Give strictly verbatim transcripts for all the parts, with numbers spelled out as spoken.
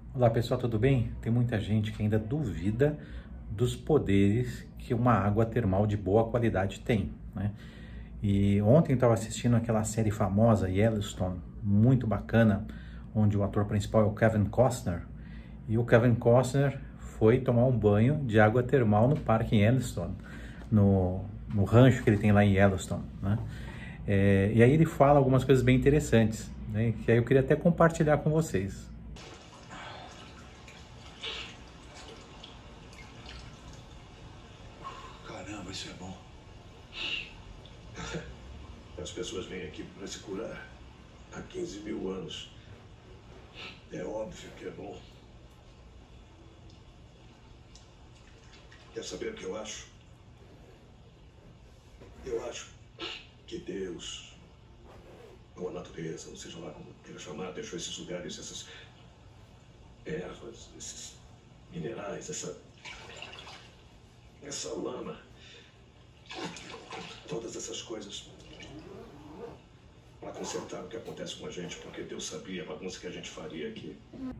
Olá pessoal, tudo bem? Tem muita gente que ainda duvida dos poderes que uma água termal de boa qualidade tem, né? E ontem eu estava assistindo aquela série famosa, Yellowstone, muito bacana, onde o ator principal é o Kevin Costner, e o Kevin Costner foi tomar um banho de água termal no parque em Yellowstone, no, no rancho que ele tem lá em Yellowstone, né? É, e aí ele fala algumas coisas bem interessantes, né? Que aí eu queria até compartilhar com vocês. Caramba, isso é bom. As pessoas vêm aqui para se curar há quinze mil anos. É óbvio que é bom. Quer saber o que eu acho? Eu acho que Deus, ou a natureza, ou seja lá como queira chamar, deixou esses lugares, essas ervas, esses minerais, essa, essa lama, todas essas coisas para consertar o que acontece com a gente, porque Deus sabia a bagunça que a gente faria aqui.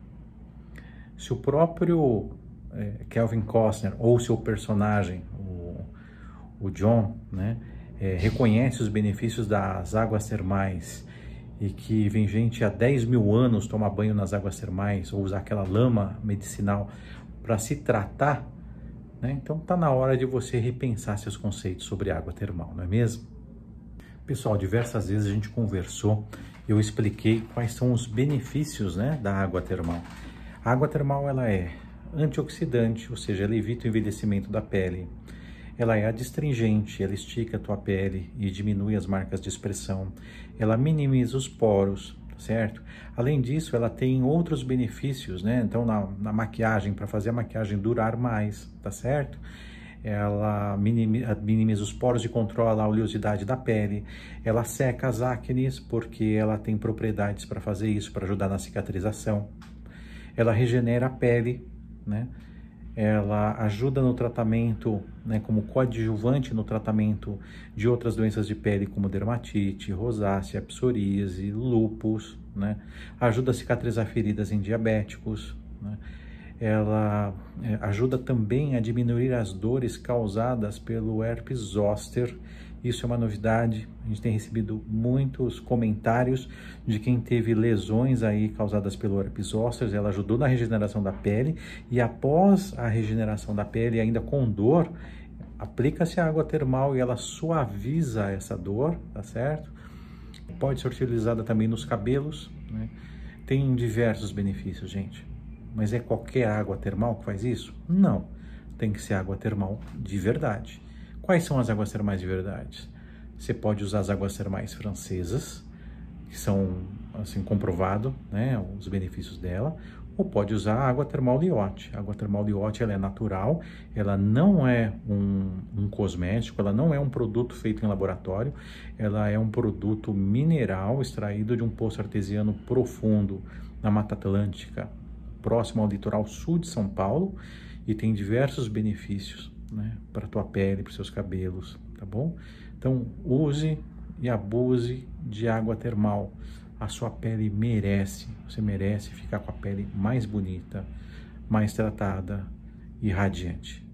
Se o próprio é, Kevin Costner ou seu personagem, o, o John, né, é, reconhece os benefícios das águas termais e que vem gente há dez mil anos tomar banho nas águas termais ou usar aquela lama medicinal para se tratar, né, então tá na hora de você repensar seus conceitos sobre água termal, não é mesmo? Pessoal, diversas vezes a gente conversou, eu expliquei quais são os benefícios, né, da água termal. A água termal ela é antioxidante, ou seja, ela evita o envelhecimento da pele. Ela é adstringente, ela estica a tua pele e diminui as marcas de expressão. Ela minimiza os poros, certo? Além disso, ela tem outros benefícios, né? Então, na, na maquiagem, para fazer a maquiagem durar mais, tá certo? Ela minimiza, minimiza os poros e controla a oleosidade da pele. Ela seca as acnes, porque ela tem propriedades para fazer isso, para ajudar na cicatrização. Ela regenera a pele, né? Ela ajuda no tratamento, né, como coadjuvante no tratamento de outras doenças de pele, como dermatite, rosácea, psoríase, lúpus, né? Ajuda a cicatrizar feridas em diabéticos, né? Ela é, ajuda também a diminuir as dores causadas pelo herpes zoster. Isso é uma novidade, a gente tem recebido muitos comentários de quem teve lesões aí causadas pelo herpes zoster. Ela ajudou na regeneração da pele e após a regeneração da pele, ainda com dor, aplica-se a água termal e ela suaviza essa dor, tá certo? Pode ser utilizada também nos cabelos, né? Tem diversos benefícios, gente. Mas é qualquer água termal que faz isso? Não, tem que ser água termal de verdade. Quais são as águas termais de verdade? Você pode usar as águas termais francesas, que são, assim, comprovado, né, os benefícios dela, ou pode usar a água termal Liotte. A água termal Liotte, ela é natural, ela não é um, um cosmético, ela não é um produto feito em laboratório, ela é um produto mineral extraído de um poço artesiano profundo na Mata Atlântica, próximo ao litoral sul de São Paulo, e tem diversos benefícios, né, para a tua pele, para os seus cabelos, tá bom? Então, use e abuse de água termal. A sua pele merece, você merece ficar com a pele mais bonita, mais tratada e radiante.